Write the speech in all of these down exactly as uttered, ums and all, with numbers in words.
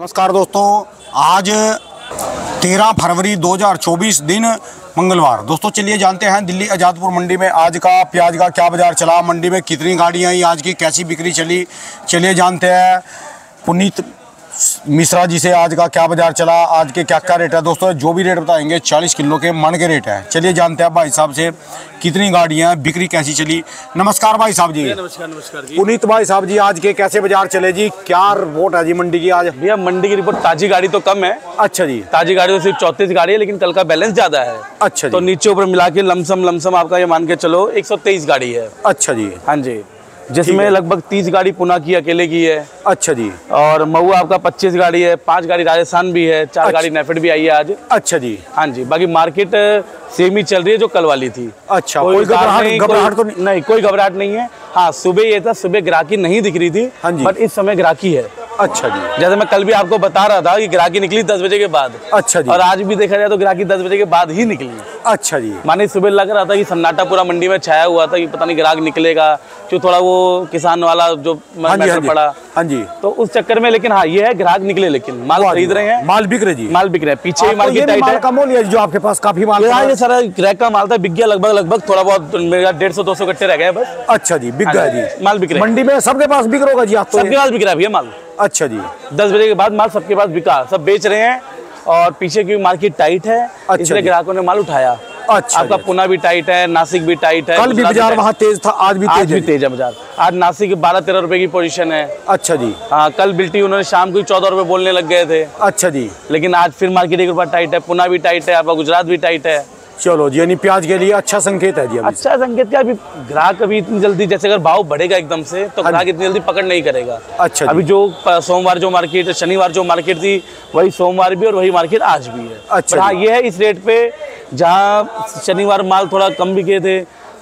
नमस्कार दोस्तों, आज तेरह फरवरी दो हज़ार चौबीस दिन मंगलवार। दोस्तों चलिए जानते हैं दिल्ली आज़ादपुर मंडी में आज का प्याज का क्या बाजार चला, मंडी में कितनी गाड़ियां आई, आज की कैसी बिक्री चली। चलिए जानते हैं पुनीत मिश्रा जी से आज का क्या बाजार चला, आज के क्या क्या रेट है। दोस्तों जो भी रेट बताएंगे चालीस किलो के मन के रेट है। चलिए जानते हैं भाई साहब से कितनी गाड़ियां, बिक्री कैसी चली। नमस्कार भाई साहब जी। नमस्कार नमस्कार जी। पुनीत भाई साहब जी, आज के कैसे बाजार चले जी, क्या रिपोर्ट है जी मंडी की आज? भैया मंडी की रिपोर्ट, ताजी गाड़ी तो कम है। अच्छा जी। ताजी गाड़ी तो सिर्फ चौंतीस गाड़ी है, लेकिन कल का बैलेंस ज्यादा है। अच्छा जी। तो नीचे ऊपर मिला के लमसम लमसम आपका ये मान के चलो एक सौ तेईस गाड़ी है। अच्छा जी। हाँ जी, जिसमें लगभग तीस गाड़ी पुणे की अकेले की है। अच्छा जी। और मऊ आपका पच्चीस गाड़ी है, पांच गाड़ी राजस्थान भी है, चार अच्छा। गाड़ी नेफेड भी आई है आज। अच्छा जी। हाँ जी, बाकी मार्केट सेम ही चल रही है जो कल वाली थी। अच्छा, कोई घबराहट नहीं, घबराहट तो कोई, नहीं? नहीं कोई घबराहट नहीं है। हाँ, सुबह ये था, सुबह ग्राहकी नहीं दिख रही थी। हाँ जी। बट इस समय ग्राहकी है। अच्छा जी। जैसे मैं कल भी आपको बता रहा था कि ग्राहकी निकली दस बजे के बाद। अच्छा जी। और आज भी देखा जाए तो ग्राहकी दस बजे के बाद ही निकली। अच्छा जी। माने सुबह लग रहा था कि सन्नाटा पूरा मंडी में छाया हुआ था कि पता नहीं ग्राहक निकलेगा, जो थोड़ा वो किसान वाला जो हाँ जी, हाँ जी। पड़ा। हाँ जी। तो उस चक्कर में, लेकिन हाँ ये है ग्राहक निकले, लेकिन माल खरीद रहे हैं, माल बिक रहे जी, माल बिक रहे हैं। पीछे ही माल की टाइट माल है। कम हो लिया जो आपके पास काफी माल यहाँ ये सारा क्रैक का माल था, बिक गया लगभग लगभग, थोड़ा बहुत मेरा डेढ़ सौ दो सौ कट्टे रह गए बस। अच्छा जी, बिक गया जी, माल बिक रहे हैं। मंडी में सबके पास बिक रहा होगा जी, आप तो सबके पास बिक रहा है भैया माल। अच्छा जी। दस बजे के बाद माल सबके पास बिका, सब बेच रहे हैं। और पीछे की मार्केट टाइट है, अच्छा इसलिए जी। ग्राहकों ने माल उठाया। अच्छा आपका जी। पुणे भी टाइट है, नासिक भी टाइट है। कल भी बाजार वहाँ तेज था, आज भी आज तेज भी है। तेज है बाजार। आज नासिक बारह तेरह रुपए की पोजीशन है। अच्छा जी। हाँ, कल बिल्टी उन्होंने शाम को चौदह रुपए बोलने लग गए थे। अच्छा जी। लेकिन आज फिर मार्केट एक रुपया टाइट है, पुणे भी टाइट है, आपका गुजरात भी टाइट है। चलो जी, यानी प्याज के लिए अच्छा संकेत है जी अभी। अच्छा संकेत क्या, अभी ग्राहक अभी इतनी जल्दी, जैसे अगर भाव बढ़ेगा एकदम से तो ग्राहक इतनी जल्दी पकड़ नहीं करेगा। अच्छा जी। अभी जो सोमवार जो मार्केट, शनिवार जो मार्केट थी, वही सोमवार भी और वही मार्केट आज भी है। अच्छा हाँ, ये है इस रेट पे, जहाँ शनिवार माल थोड़ा कम बिके थे,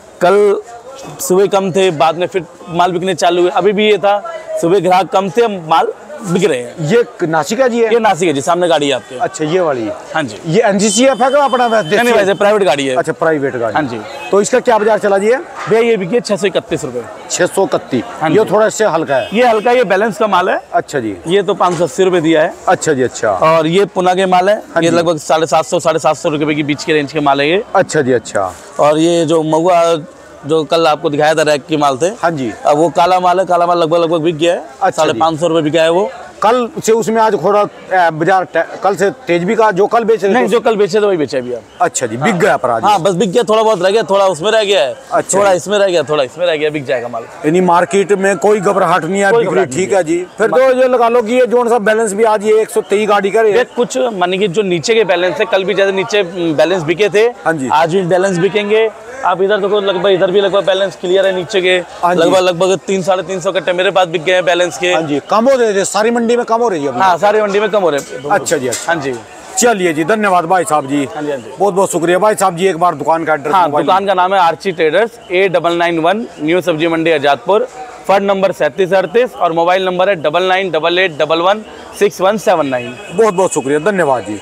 कल सुबह कम थे, बाद में फिर माल बिकने चालू हुए। अभी भी ये था, सुबह ग्राहक कम थे, माल बिक रहे हैं। ये नासिक है जी? ये नासिक है जी, सामने गाड़ी है आपके। अच्छा, ये वाली? हाँ जी। ये एनजीसीएफ है क्या अपना? नहीं नहीं, वैसे प्राइवेट गाड़ी है। अच्छा, प्राइवेट गाड़ी। हाँ जी। तो इसका क्या बाजार चला जी? भैया ये बिकी छह सौ इकतीस रुपए। छह सौ इकतीस। हाँ ये जी। थोड़ा इससे हल्का है। ये हल्का, ये बैलेंस का माल है। अच्छा जी। ये तो पाँच सौ अस्सी रुपए दिया है। अच्छा जी। अच्छा। और ये पुणे के माल है। हाँ ये जी। लगभग साढ़े सात सौ साढ़े सात सौ रुपए के बीच के रेंज के माल है ये। अच्छा जी। अच्छा। और ये जो महुआ जो कल आपको दिखाया था रैक के माल थे, हाँ जी। अब वो काला माल है, काला माल लगभग लगभग बिक गया है। अच्छा साढ़े जी। पाँच सौ रुपए बिका है वो। कल से उसमें आज थोड़ा अ, बाजार कल से तेज भी का, जो कल बेचे थे नहीं, तो- जो कल बेचे थे वही बेचे अभी आप। अच्छा जी, बिक गया पर आज। हाँ, बस बिक गया, थोड़ा बहुत रह गया, थोड़ा उसमें रह गया है, अच्छा। थोड़ा इसमें रह गया, थोड़ा इसमें रह गया, बिक जाएगा माल। यानी मार्केट में कोई घबराहट नहीं है, कोई बिक्री घबराहट ठीक नहीं है जी। फिर तो ये लगा लो कि ये जो सा बैलेंस भी आज ये एक सौ तेईस गाड़ी का ये रेट। कुछ मानी कि जो नीचे के बैलेंस है, कल भी जैसे नीचे बैलेंस बिके थे, हाँ जी। आज भी बैलेंस बिकेंगे। आप इधर देखो, लगभग इधर भी लगभग बैलेंस क्लियर है नीचे के, हाँ जी। लगभग लगभग तीन साढ़े तीन सौ कट्टे मेरे पास बिक गए हैं बैलेंस के। हाँ जी, कम हो रहे थे सारी मंडी में, कम हो रही है अभी। हाँ, सारी मंडी में कम हो रहे हैं। अच्छा जी। अच्छा। हाँ जी। चलिए जी, धन्यवाद भाई साहब जी। हाँ जी, हाँ जी। बहुत बहुत शुक्रिया भाई साहब जी। एक बार दुकान का एड्रेस? हाँ, दुकान का नाम है Archie traders, A double nine one, new Sabzi Mandi Azadpur. फर्ड नंबर सैंतीस अड़तीस और मोबाइल नंबर है double nine double eight double one six one seven nine. बहुत बहुत शुक्रिया, धन्यवाद जी।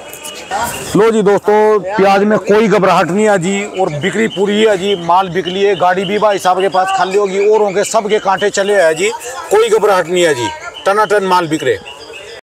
लो जी दोस्तों, प्याज में कोई घबराहट नहीं है जी, और बिक्री पूरी है जी, माल बिक लिए, गाड़ी भी भाई साहब के पास खाली होगी, औरों के सबके कांटे चले हैं जी, कोई घबराहट नहीं है जी, टनाटन माल बिक रहे।